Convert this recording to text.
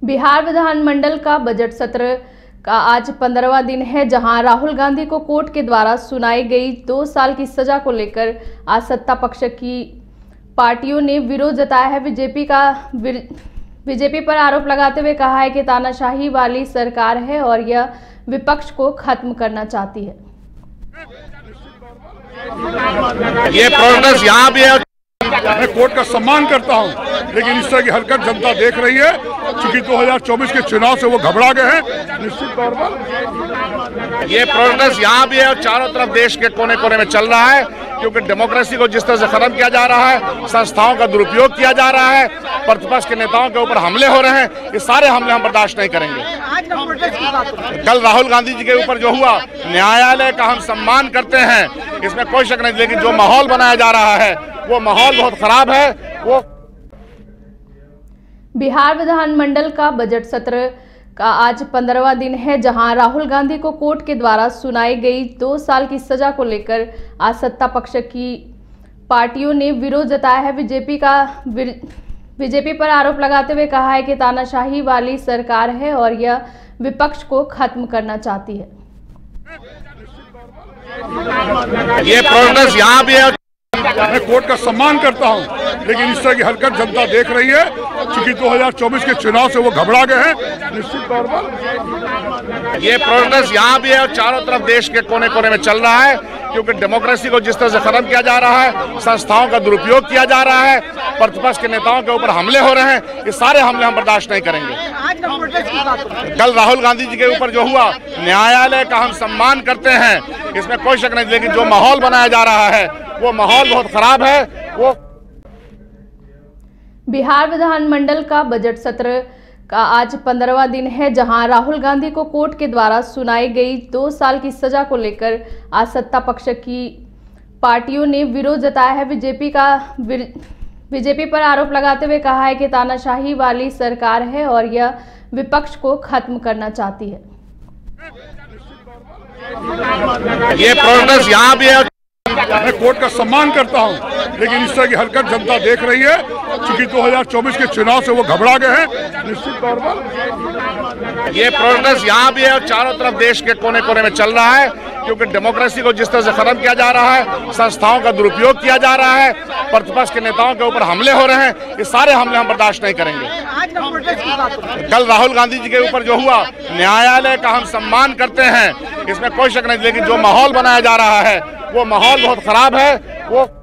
बिहार विधानमंडल का बजट सत्र का आज 15वां दिन है, जहां राहुल गांधी को कोर्ट के द्वारा सुनाई गई 2 साल की सजा को लेकर आज सत्ता पक्ष की पार्टियों ने विरोध जताया है। बीजेपी पर आरोप लगाते हुए कहा है कि तानाशाही वाली सरकार है और यह विपक्ष को खत्म करना चाहती है। ये प्रोग्रेस यहाँ भी है। मैं कोर्ट का सम्मान करता हूं, लेकिन इस तरह की हरकत जनता देख रही है। क्योंकि 2024 के चुनाव से वो घबरा गए हैं। निश्चित तौर पर ये प्रोग्रेस यहाँ भी है और चारों तरफ देश के कोने कोने में चल रहा है। क्योंकि डेमोक्रेसी को जिस तरह से खत्म किया जा रहा है, संस्थाओं का दुरुपयोग किया जा रहा है, प्रतिपक्ष के नेताओं के ऊपर हमले हो रहे हैं, ये सारे हमले हम बर्दाश्त नहीं करेंगे। कल राहुल गांधी जी के ऊपर जो हुआ, न्यायालय का हम सम्मान करते हैं, इसमें कोई शक नहीं। लेकिन जो माहौल बनाया जा रहा है वो माहौल बहुत खराब है। वो बिहार विधानमंडल का बजट सत्र का आज 15वां दिन है, जहां राहुल गांधी को कोर्ट के द्वारा सुनाई गई 2 साल की सजा को लेकर आज सत्ता पक्ष की पार्टियों ने विरोध जताया है। बीजेपी पर आरोप लगाते हुए कहा है कि तानाशाही वाली सरकार है और यह विपक्ष को खत्म करना चाहती है। ये प्रोग्रेस यहाँ भी है। मैं कोर्ट का सम्मान करता हूं, लेकिन इस तरह की हरकत जनता देख रही है। क्योंकि 2024 के चुनाव से वो घबरा गए हैं। निश्चित तौर पर ये प्रोग्रेस यहाँ भी है और चारों तरफ देश के कोने कोने में चल रहा है। क्योंकि डेमोक्रेसी को जिस तरह से खत्म किया जा रहा है, संस्थाओं का दुरुपयोग किया जा रहा है, प्रतिपक्ष के नेताओं के ऊपर हमले हो रहे हैं, ये सारे हमले हम बर्दाश्त नहीं करेंगे। कल राहुल गांधी जी के ऊपर जो हुआ, न्यायालय का हम सम्मान करते हैं, इसमें कोई शक नहीं। लेकिन जो माहौल बनाया जा रहा है वो माहौल बहुत खराब है। वो बिहार विधानमंडल का बजट सत्र का आज 15वां दिन है, जहां राहुल गांधी को कोर्ट के द्वारा सुनाई गई 2 साल की सजा को लेकर आज सत्ता पक्ष की पार्टियों ने विरोध जताया है। बीजेपी पर आरोप लगाते हुए कहा है कि तानाशाही वाली सरकार है और यह विपक्ष को खत्म करना चाहती है। ये प्रोग्रेस यहाँ भी है। मैं कोर्ट का सम्मान करता हूं, लेकिन इस तरह की हरकत जनता देख रही है। क्योंकि 2024 के चुनाव से वो घबरा गए हैं। निश्चित तौर पर ये प्रोग्रेस यहाँ भी है और चारों तरफ देश के कोने कोने में चल रहा है। क्योंकि डेमोक्रेसी को जिस तरह से खत्म किया जा रहा है, संस्थाओं का दुरुपयोग किया जा रहा है, प्रतिपक्ष के नेताओं के ऊपर हमले हो रहे हैं, ये सारे हमले हम बर्दाश्त नहीं करेंगे। कल राहुल गांधी जी के ऊपर जो हुआ, न्यायालय का हम सम्मान करते हैं, इसमें कोई शक नहीं। लेकिन जो माहौल बनाया जा रहा है वो माहौल बहुत खराब है। वो